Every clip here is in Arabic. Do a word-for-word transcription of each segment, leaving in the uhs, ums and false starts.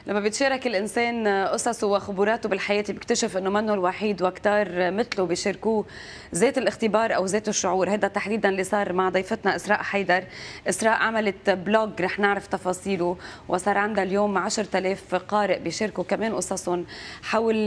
لما بيتشارك الانسان قصصه وخبراته بالحياه بيكتشف انه منه الوحيد، وكتار مثله بيشاركوه ذات الاختبار او ذات الشعور. هذا تحديدا اللي صار مع ضيفتنا اسراء حيدر. اسراء عملت بلوج رح نعرف تفاصيله، وصار عندها اليوم عشرة آلاف قارئ بيشاركوا كمان قصصهم حول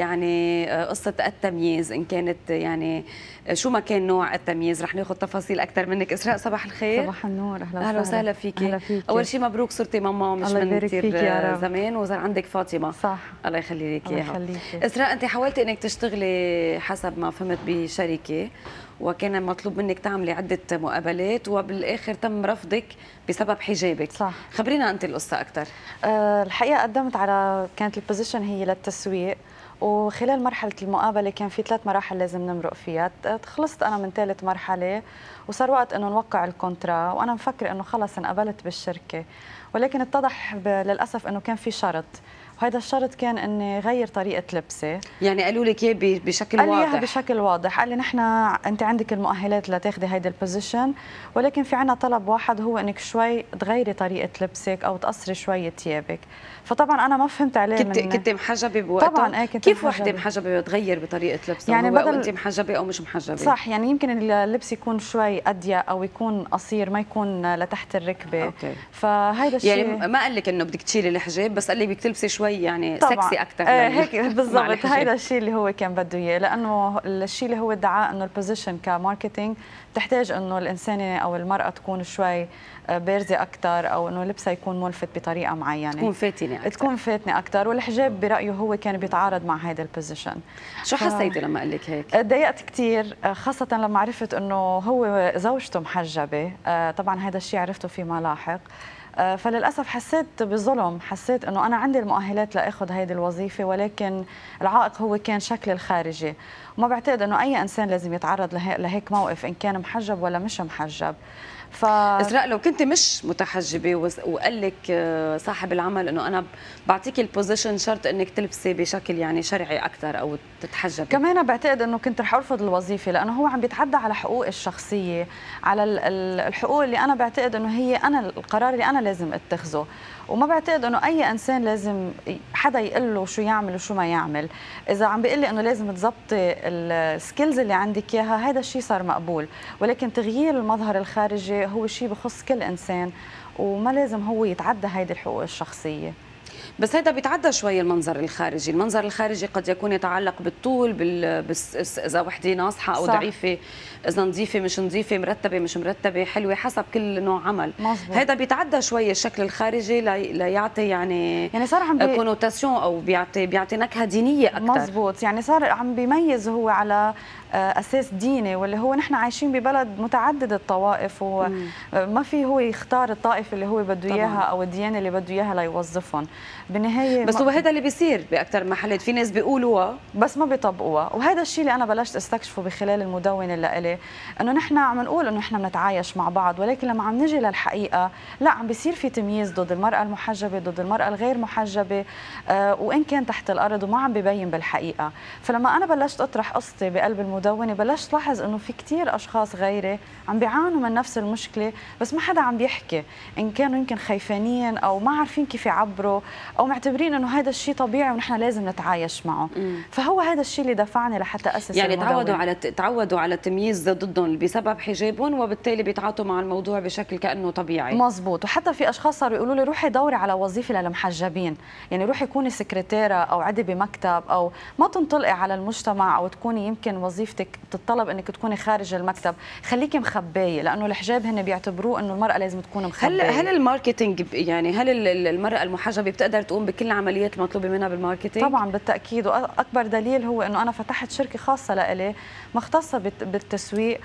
يعني قصه التمييز، ان كانت يعني شو ما كان نوع التمييز. رح ناخذ تفاصيل اكثر منك. اسراء صباح الخير. صباح النور. اهلا اهلا وسهلا فيكي. أهلا فيكي. اول شيء مبروك صرتي ماما مش من كثير زمان، وصار عندك فاطمه. صح، الله يخلي لك اياها. الله يخليكي. اسراء، انت حاولتي انك تشتغلي حسب ما فهمت بشركه، وكان مطلوب منك تعملي عده مقابلات، وبالاخر تم رفضك بسبب حجابك. صح. خبرينا انت القصه اكثر. أه الحقيقه قدمت على، كانت البوزيشن هي للتسويق، وخلال مرحلة المقابلة كان في ثلاث مراحل لازم نمرق فيها. خلصت أنا من ثالث مرحلة وصار وقت إنه نوقع الكونترا، وأنا مفكرة إنه خلص انقبلت بالشركة، ولكن اتضح للأسف إنه كان في شرط، وهذا الشرط كان إني غير طريقة لبسي. يعني قالوا لك إياه بشكل واضح؟ واضح؟ قال لي بشكل واضح، قال لي نحن أنت عندك المؤهلات لتاخذي هيدي البوزيشن، ولكن في عنا طلب واحد، هو إنك شوي تغيري طريقة لبسك أو تقصري شوي ثيابك. فطبعا انا ما فهمت عليه. كنت من كنت محجبه بوقتها؟ طبعا. ايه كنت كيف محجبة. وحده محجبه بتغير بطريقه لبسها يعني بدل... بدل... او انت محجبه او مش محجبه؟ صح، يعني يمكن اللبس يكون شوي اضيق او يكون قصير، ما يكون لتحت الركبه. اوكي. فهيدا الشيء يعني ما قال لك انه بدك تشيلي الحجاب، بس قال لي بدك تلبسي شوي يعني طبعا سكسي اكثر. ايه هيك بالضبط. هيدا الشيء اللي هو كان بده اياه، لانه الشيء اللي هو ادعاه انه البوزيشن كماركتينج بتحتاج انه الانسانه او المراه تكون شوي بارزه اكثر، او انه لبسها يكون ملفت بطريقه معينه، تكون فاتنه اكثر تكون فاتنه اكثر، والحجاب برايه هو كان بيتعارض مع هذا البوزيشن. شو ف... حسيتي لما قال لك هيك؟ تضايقت كثير، خاصه لما عرفت انه هو زوجته محجبه. طبعا هذا الشيء عرفته فيما لاحق، فللاسف حسيت بظلم، حسيت انه انا عندي المؤهلات لاخذ هيدي الوظيفه، ولكن العائق هو كان شكل الخارجي، وما بعتقد انه اي انسان لازم يتعرض لهيك موقف ان كان محجب ولا مش محجب. ف... اسراء، لو كنت مش متحجبه وقال لك صاحب العمل انه انا بعطيك البوزيشن شرط انك تلبسي بشكل يعني شرعي اكثر او تتحجبي، كمان بعتقد انه كنت رح ارفض الوظيفه، لانه هو عم بيتعدى على حقوقي الشخصيه، على الحقوق اللي انا بعتقد انه هي انا القرار اللي انا لازم اتخذه، وما بعتقد انه اي انسان لازم حدا يقول له شو يعمل وشو ما يعمل. اذا عم بيقول لي انه لازم تظبطي السكيلز اللي عندك اياها، هذا الشيء صار مقبول، ولكن تغيير المظهر الخارجي هو شيء بخص كل انسان، وما لازم هو يتعدى هيدي الحقوق الشخصيه. بس هذا بيتعدى شوي المنظر الخارجي، المنظر الخارجي قد يكون يتعلق بالطول، بال... بس اذا وحده ناصحه او صح. ضعيفه، اذا نظيفه مش نظيفه، مرتبه مش مرتبه، حلوه، حسب كل نوع عمل. مزبوط. هذا بيتعدى شوي الشكل الخارجي لي... ليعطي يعني يعني صار عم بي... كونوتاسيون، او بيعطي بيعطي نكهه دينيه اكثر. مزبوط، يعني صار عم بيميز هو على اساس ديني، واللي هو نحن عايشين ببلد متعدد الطوائف، وما في هو يختار الطائفه اللي هو بده اياها او الديانه اللي بده اياها ليوظفهم بالنهايه. بس هو هذا اللي بيصير باكثر محلات، في ناس بيقولوها بس ما بيطبقوها، وهذا الشيء اللي انا بلشت استكشفه بخلال المدونه اللي لإلي، انه نحن عم نقول انه نحن بنتعايش مع بعض، ولكن لما عم نجي للحقيقه لا، عم بيصير في تمييز ضد المراه المحجبه، ضد المراه الغير محجبه، آه وان كان تحت الارض وما عم ببين بالحقيقه. فلما انا بلشت اطرح قصتي بقلب المدونه، بلشت لاحظ انه في كثير اشخاص غيري عم بيعانوا من نفس المشكله، بس ما حدا عم بيحكي، ان كانوا يمكن خايفانين او ما عارفين كيف يعبروا، او معتبرين انه هذا الشيء طبيعي ونحن لازم نتعايش معه. مم. فهو هذا الشيء اللي دفعني لحتى اسس يعني المدونة. تعودوا على تعودوا على التمييز ضدهم بسبب حجابهم، وبالتالي بيتعاطوا مع الموضوع بشكل كانه طبيعي. مزبوط، وحتى في اشخاص صاروا يقولوا لي روحي دوري على وظيفه للمحجبين، يعني روحي كوني سكرتيره او عدي بمكتب، او ما تنطلقي على المجتمع، او تكوني يمكن وظيفتك تتطلب انك تكوني خارج المكتب، خليكي مخبيه، لانه الحجاب هن بيعتبروه انه المراه لازم تكون مخبيه. هل هل الماركتينج يعني هل المراه المحجبه بتقدر تقوم بكل العمليات المطلوبه منها بالماركتينج؟ طبعا بالتاكيد، واكبر دليل هو انه انا فتحت شركه خاصه لإلي مختصه بالتسويق،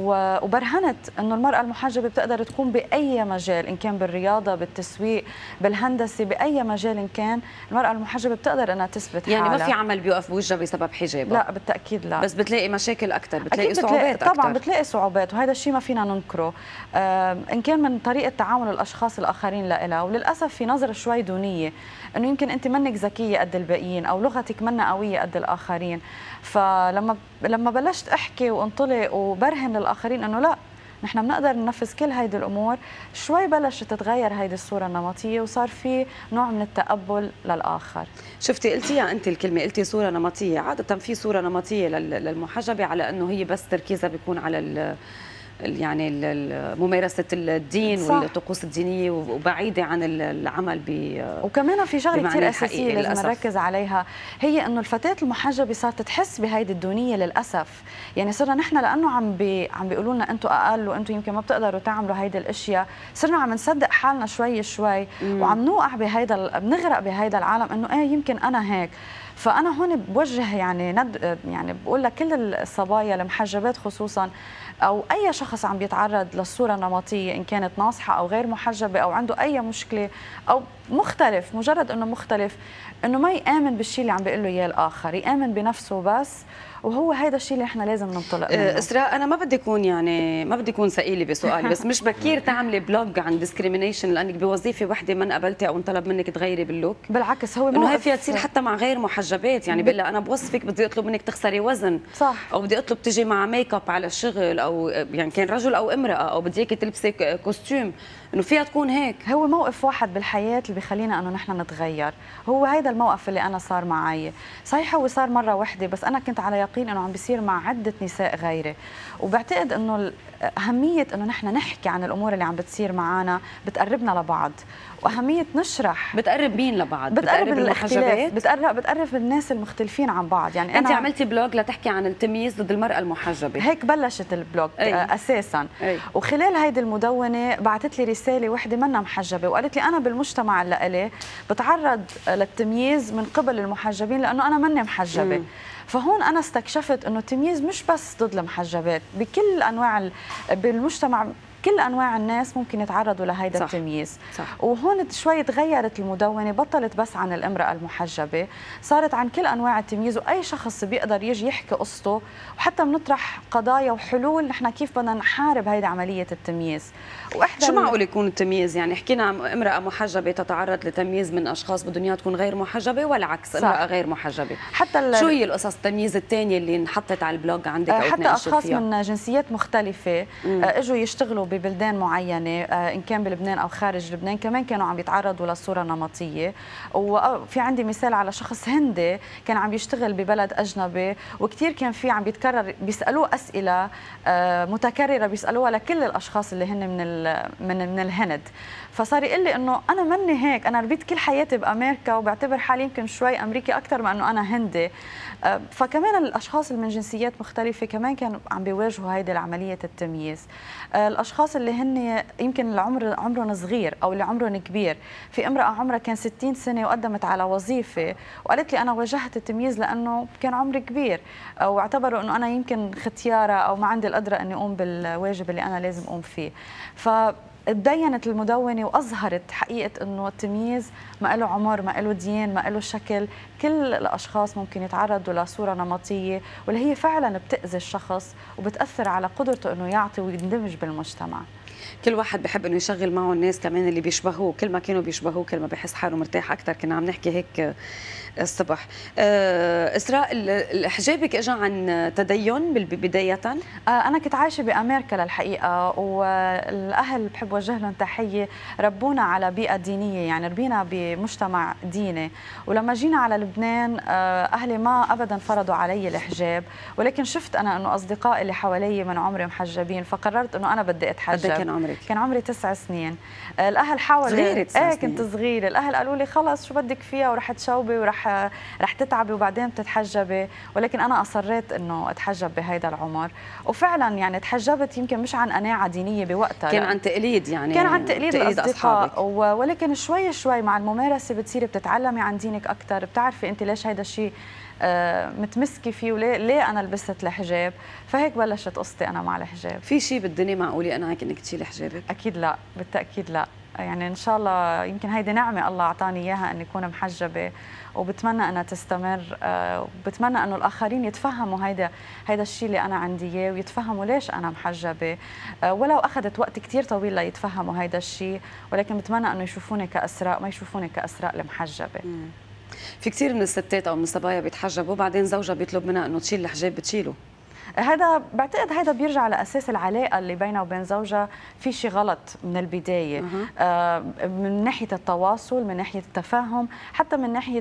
وبرهنت انه المراه المحجبه بتقدر تكون باي مجال، ان كان بالرياضه، بالتسويق، بالهندسه، باي مجال ان كان، المراه المحجبه بتقدر انها تثبت حالها. يعني ما في عمل بيوقف بوجهها بسبب حجابها؟ لا بالتاكيد لا، بس بتلاقي مشاكل اكثر، بتلاقي بتلاقي صعوبات اكثر. طبعا بتلاقي صعوبات، وهذا الشيء ما فينا ننكره، ان كان من طريقه تعامل الاشخاص الاخرين لها، وللاسف في نظره شوي دونيه، انه يمكن انت منك ذكيه قد الباقيين، او لغتك منا قويه قد الاخرين. فلما لما بلشت احكي وانطلق وبرهن للاخرين انه لا، نحن بنقدر ننفذ كل هيدي الامور. شوي بلشت تتغير هيدي الصوره النمطيه وصار في نوع من التقبل للاخر. شفتي قلتيها انت الكلمه، قلتي صوره نمطيه. عاده في صوره نمطيه للمحجبه على انه هي بس تركيزها بيكون على ال يعني ممارسه الدين صح. والطقوس الدينيه وبعيده عن العمل ب وكمان في شغله كثير اساسيه لازم نركز عليها، هي انه الفتاه المحجبه صارت تحس بهيدي الدونيه للاسف. يعني صرنا نحن لانه عم بي عم بيقولوا لنا انتم اقل وانتم يمكن ما بتقدروا تعملوا هيدي الاشياء، صرنا عم نصدق حالنا شوي شوي مم. وعم نوقع بهيدا، بنغرق بهيدا العالم انه ايه يمكن انا هيك. فانا هون بوجه يعني ند يعني بقول لك كل الصبايا المحجبات خصوصا او اي شخص عم بيتعرض للصوره النمطيه ان كانت ناصحه او غير محجبه او عنده اي مشكله او مختلف، مجرد انه مختلف، انه ما يامن بالشيء اللي عم بيقول له اياه الاخر، يامن بنفسه بس، وهو هيدا الشيء اللي احنا لازم ننطلق منه. اسراء انا ما بدي اكون يعني ما بدي اكون ثقيله بسؤالي، بس مش بكير تعملي بلوج عن ديسكريميشن لانك بوظيفه وحده ما انقبلتي او انطلب منك تغيري باللوك؟ بالعكس هو انه هي فيها تصير حتى مع غير محجبات، يعني بلا انا بوصفك بدي اطلب منك تخسري وزن صح، او بدي اطلب تجي مع ميك اب على الشغل، او يعني كان رجل او امراه، او بدي اياكي تلبسي كوستيوم، انه فيها تكون هيك. هو موقف واحد بالحياه اللي بخلينا انه نحن نتغير، هو هيدا الموقف اللي انا صار معي. صحيح هو صار مره واحده، بس انا كنت على يقين انه عم بيصير مع عده نساء غيري، وبعتقد انه اهميه انه نحن نحكي عن الامور اللي عم بتصير معنا بتقربنا لبعض، واهميه نشرح. بتقرب مين لبعض؟ بتقرب المحجبات، بتقرب بتقرب الناس المختلفين عن بعض. يعني انت عملتي بلوج لتحكي عن التمييز ضد المراه المحجبه، هيك بلشت البلوج أي. اساسا أي. وخلال هيدي المدونه بعثت لي رساله وحده منها محجبه وقالت لي انا بالمجتمع اللي إلي بتعرض للتمييز من قبل المحجبين لانه انا مني محجبه. مم. فهون انا استكشفت انه التمييز مش بس ضد المحجبات، بكل انواع بالمجتمع كل انواع الناس ممكن يتعرضوا لهيدا التمييز. صح. وهون شوي تغيرت المدونه، بطلت بس عن الامراه المحجبه، صارت عن كل انواع التمييز، واي شخص بيقدر يجي يحكي قصته، وحتى بنطرح قضايا وحلول نحن كيف بدنا نحارب هيدي عمليه التمييز. واحدى شو معقول يكون التمييز؟ يعني حكينا عن امراه محجبه تتعرض لتمييز من اشخاص بدهم اياها تكون غير محجبه، والعكس امراه غير محجبه. حتى شو هي القصص التمييز الثانيه اللي انحطت على البلوج عندك او حتى اشخاص فيها؟ من جنسيات مختلفه مم. اجوا يشتغلوا ببلدان معينه ان كان بلبنان او خارج لبنان، كمان كانوا عم يتعرضوا للصوره النمطيه. وفي عندي مثال على شخص هندي كان عم يشتغل ببلد اجنبي، وكثير كان في عم بيتكرر بيسالوه اسئله متكرره بيسالوها لكل الاشخاص اللي هن من من من الهند. فصار يقول لي انه انا مني هيك، انا ربيت كل حياتي بامريكا وبعتبر حالي يمكن شوي امريكي اكثر من انه انا هندي. فكمان الاشخاص اللي من جنسيات مختلفه كمان كانوا عم بيواجهوا هيدي العمليه التمييز. الاشخاص اللي هن يمكن العمر عمرهم صغير او اللي عمرهم كبير، في امراه عمرها كان ستين سنه وقدمت على وظيفه وقالت لي انا واجهت التمييز لانه كان عمري كبير، واعتبروا انه انا يمكن ختياره او ما عندي القدره اني اقوم بالواجب اللي انا لازم اقوم فيه. ف تبينت المدونة وأظهرت حقيقة أنه التمييز ما له عمر، ما له دين، ما له شكل. كل الأشخاص ممكن يتعرضوا لصورة نمطية واللي هي فعلا بتأذي الشخص وبتأثر على قدرته أنه يعطي ويندمج بالمجتمع. كل واحد بحب انه يشغل معه الناس كمان اللي بيشبهوه، كل ما كانوا بيشبهوه كل ما بحس حاله مرتاح اكثر. كنا عم نحكي هيك الصبح. اسراء، حجابك اجى عن تدين بدايه؟ انا كنت عايشه بامريكا للحقيقه، والاهل بحب وجه لهم تحيه، ربونا على بيئه دينيه، يعني ربينا بمجتمع ديني. ولما جينا على لبنان اهلي ما ابدا فرضوا علي الحجاب، ولكن شفت انا انه اصدقائي اللي حوالي من عمري محجبين، فقررت انه انا بدي اتحجب. قد كان عمرك؟ كان عمري تسع سنين. الاهل حاولوا صغيره تسع ايه كنت صغيره، الاهل قالوا لي خلص شو بدك فيها ورح تشوبي ورح رح تتعبي وبعدين بتتحجبي، ولكن انا اصريت انه اتحجب بهيدا العمر. وفعلا يعني تحجبت يمكن مش عن قناعه دينيه بوقتها، كان عن تقليد، يعني كان عن تقليد الاصدقاء، ولكن شوي شوي مع الممارسه بتصيري بتتعلمي عن دينك اكثر، بتعرفي انت ليش هيدا الشيء متمسكه فيه وليه ليه انا لبست الحجاب. فهيك بلشت قصتي انا مع الحجاب. في شيء بالدنيا معقول يقنعك انك تشيلي حجابك؟ اكيد لا، بالتاكيد لا. يعني ان شاء الله يمكن هيدي نعمه الله اعطاني اياها اني اكون محجبه، وبتمنى انها تستمر، وبتمنى انه الاخرين يتفهموا هيدا هيدا الشيء اللي انا عندي اياه، ويتفهموا ليش انا محجبه، ولو اخذت وقت كثير طويل ليتفهموا هيدا الشيء، ولكن بتمنى انه يشوفوني كاسراء، ما يشوفوني كاسراء المحجبه. مم. في كثير من الستات او من الصبايا بيتحجبوا بعدين زوجها بيطلب منها انه تشيل الحجاب بتشيله. هذا بعتقد هذا بيرجع لاساس العلاقه اللي بينها وبين زوجها في شيء غلط من البدايه، آه من ناحيه التواصل، من ناحيه التفاهم، حتى من ناحيه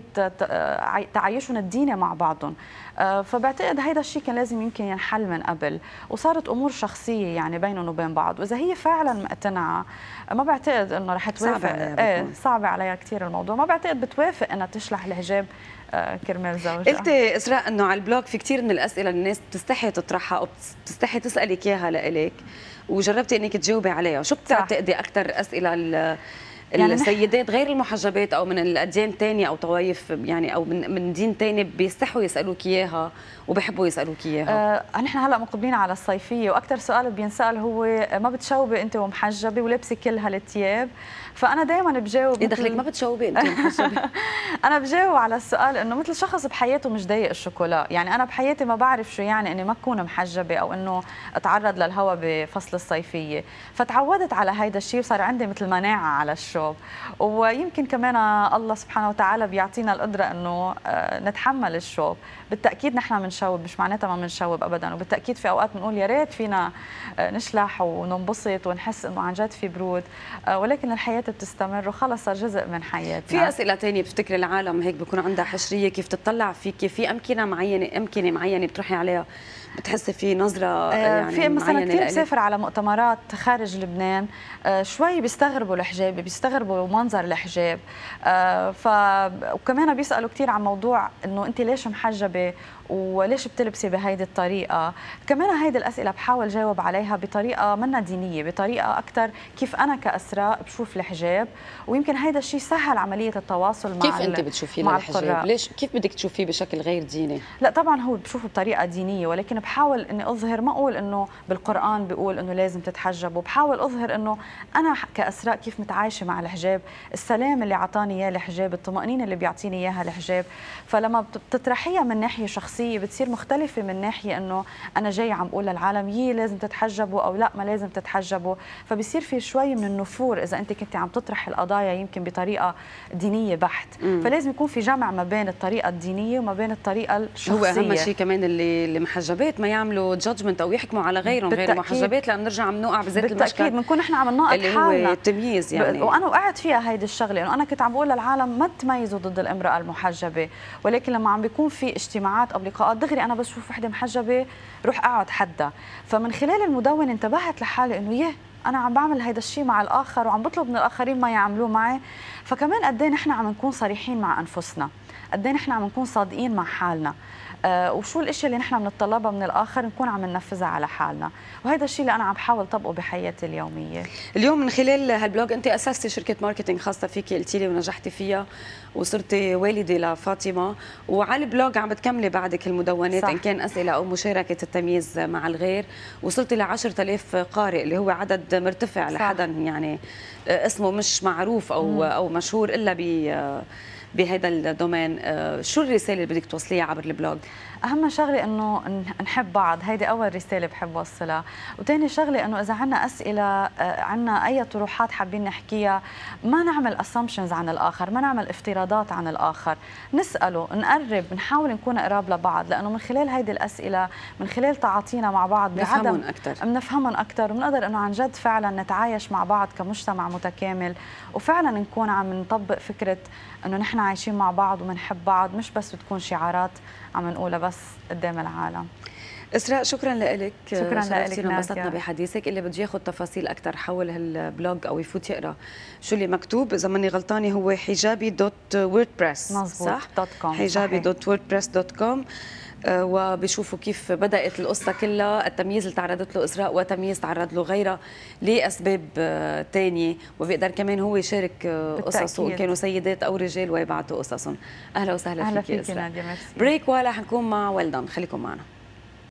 تعايشهم الديني مع بعضهم. آه فبعتقد هذا الشيء كان لازم يمكن ينحل من قبل، وصارت امور شخصيه يعني بينهم وبين بعض، واذا هي فعلا مقتنعه ما بعتقد انه رح توافق. ايه صعبه عليها كثير الموضوع، ما بعتقد بتوافق انها تشلح الحجاب كرمال زوجها. قلتي اسراء انه على البلوج في كثير من الاسئله الناس بتستحي تطرحها او بتستحي تسالك اياها لإلك، وجربتي انك تجاوبي عليها، شو بتعتقدي اكثر اسئله يعني السيدات غير المحجبات او من الاديان الثانيه او طوائف يعني او من من دين ثاني بيستحوا يسالوك اياها وبحبوا يسالوك اياها؟ آه نحن هلا مقبلين على الصيفيه، واكثر سؤال بينسال هو ما بتشوبي انت ومحجبه ولابسه كل هالثياب؟ فانا دائما بجاوب ايه دخلك ما بتشوبي انت ومحجبه؟ انا بجاوب على السؤال انه مثل شخص بحياته مش ضايق الشوكولا، يعني انا بحياتي ما بعرف شو يعني اني ما اكون محجبه او انه اتعرض للهواء بفصل الصيفيه، فتعودت على هيدا الشيء وصار عندي مثل مناعه على الشوب، ويمكن كمان الله سبحانه وتعالى بيعطينا القدره انه نتحمل الشوب. بالتاكيد نحن بنشوب، مش معناتها ما بنشوب ابدا، وبالتاكيد في اوقات بنقول يا ريت فينا نشلح وننبسط ونحس انه عن جد في برود، ولكن الحياه بتستمر وخلص صار جزء من حياتنا. في اسئله ثانيه بتفتكري العالم هيك بكون عندها حشريه كيف تطلع فيك، في امكنه معينه امكنه معينه بتروحي عليها بتحسي في نظره يعني في مثلا كثير لألك؟ بسافر على مؤتمرات خارج لبنان شوي بيستغربوا الحجاب، بيستغربوا منظر الحجاب، ف وكمان بيسالوا كثير عن موضوع انه انت ليش محجبه وليش بتلبسي بهيدي الطريقه. كمان هيدي الاسئله بحاول جاوب عليها بطريقه منا دينيه، بطريقه اكثر كيف انا كاسراء بشوف الحجاب، ويمكن هيدا الشيء سهل عمليه التواصل مع كيف انت بتشوفيه للحجاب؟ ليش كيف بدك تشوفيه بشكل غير ديني؟ لا طبعا هو بشوفه بطريقه دينيه، ولكن بحاول اني اظهر، ما اقول انه بالقران بيقول انه لازم تتحجب، وبحاول اظهر انه انا كاسراء كيف متعايشه مع الحجاب، السلام اللي اعطاني اياه الحجاب، الطمانينه اللي بيعطيني اياها الحجاب. فلما بتطرحيها من ناحيه شخصيه بتصير مختلفه من ناحيه انه انا جاي عم بقول للعالم يي لازم تتحجبوا او لا ما لازم تتحجبوا، فبصير في شوي من النفور اذا انت كنت عم تطرح القضايا يمكن بطريقه دينيه بحت. مم. فلازم يكون في جمع ما بين الطريقه الدينيه وما بين الطريقه الشخصيه. هو اهم شيء كمان اللي اللي محجبات ما يعملوا جادجمنت او يحكموا على غيرهم غير المحجبات، لان نرجع عم نوقع بذات المشكله. بالتاكيد بنكون نحن عم نناقض اللي حالنا، هو التمييز يعني. وانا وقعت فيها هيدي الشغله، انه انا كنت عم بقول للعالم ما تميزوا ضد الامراه المحجبه، ولكن لما عم بيكون في اجتماعات او لقاءات دغري انا بس شوف وحده محجبه روح اقعد حدها. فمن خلال المدونه انتبهت لحالي انه يه انا عم بعمل هيدا الشيء مع الاخر وعم بطلب من الاخرين ما يعملوه معي. فكمان قد ايه نحن عم نكون صريحين مع انفسنا، قد ايه نحن عم نكون صادقين مع حالنا، آه وشو الاشياء اللي نحن بنتطلبها من الاخر نكون عم ننفذها على حالنا، وهذا الشيء اللي انا عم بحاول طبقه بحياتي اليوميه. اليوم من خلال هالبلوج انت اسستي شركه ماركتينج خاصه فيكي، قلتي لي ونجحتي فيها وصرتي والده لفاطمه، وعلى البلوج عم بتكملي بعدك المدونات صح. ان كان اسئله او مشاركه التمييز مع الغير، وصلتي ل عشرة آلاف قارئ اللي هو عدد مرتفع صح. لحدا يعني اسمه مش معروف او مم. او مشهور الا ب بهذا الدومين. شو الرساله اللي بدك توصليها عبر البلوج؟ اهم شغله انه نحب بعض، هيدي اول رساله بحب اوصلها، وثاني شغله انه اذا عندنا اسئله، عندنا اي طروحات حابين نحكيها، ما نعمل اسامبشنز عن الاخر، ما نعمل افتراضات عن الاخر، نساله، نقرب، نحاول نكون قراب لبعض، لانه من خلال هيدي الاسئله، من خلال تعاطينا مع بعض بنفهمهم اكثر بنفهمهم اكثر، وبنقدر انه عن جد فعلا نتعايش مع بعض كمجتمع متكامل، وفعلا نكون عم نطبق فكره انه نحن عايشين مع بعض وبنحب بعض، مش بس بتكون شعارات عم نقولها بس قدام العالم. اسراء شكرا لك، شكرا لك، انبسطنا بحديثك. اللي بده ياخذ تفاصيل اكثر حول هالبلوج او يفوت يقرا شو اللي مكتوب، اذا ماني غلطانه هو حجابي دوت ووردبريس صح؟ دوت كوم حجابي دوت ووردبريس دوت كوم، وبيشوفوا كيف بدأت القصة كلها، التمييز اللي تعرضت له إسراء وتمييز تعرض له غيرها لأسباب تانية، وبيقدر كمان هو يشارك قصصه إن كانوا سيدات أو رجال ويبعتوا قصصهم. أهلا وسهلا أهلا فيك إسراء. نادية، ميرسي. بريك ولا حنكون مع ويل دان، خليكم معنا.